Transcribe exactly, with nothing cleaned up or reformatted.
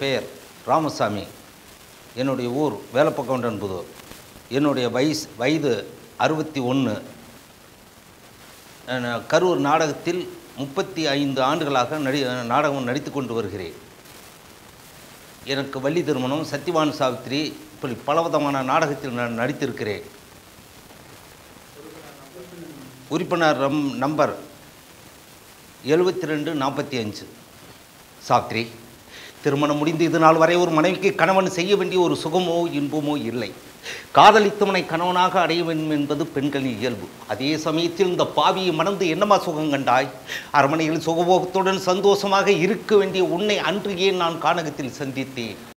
பெயர் ராமசாமி. என்னுடைய ஊர் வேலப்பக்கவுண்டன்புதூர். என்னுடைய வயசு வயது அறுபத்தி ஒன்று. கரூர் நாடகத்தில் முப்பத்தி ஐந்து ஆண்டுகளாக நடி நாடகம் நடித்து கொண்டு வருகிறேன். எனக்கு வள்ளி திருமணம், சத்தியவான் சாவித்திரி, இப்படி பலவிதமான நாடகத்தில் நான் நடித்திருக்கிறேன். உறுப்பினர் ரம் நம்பர் எழுபத்தி ரெண்டு நாற்பத்தி அஞ்சு. சாவித்திரி, திருமணம் முடிந்து இது நாள் வரை ஒரு மனைவிக்கு கணவன் செய்ய வேண்டிய ஒரு சுகமோ இன்பமோ இல்லை. காதலித்தவனை கணவனாக அடைய வேண்டும் என்பது பெண்களின் இயல்பு. அதே சமயத்தில் இந்த பாவியை மணந்து என்னமா சுகம் கண்டாய்? அரண்மனையில் சுகபோகத்துடன் சந்தோஷமாக இருக்க வேண்டிய உன்னை அன்று ஏன் நான் கானகத்தில் சந்தித்தேன்?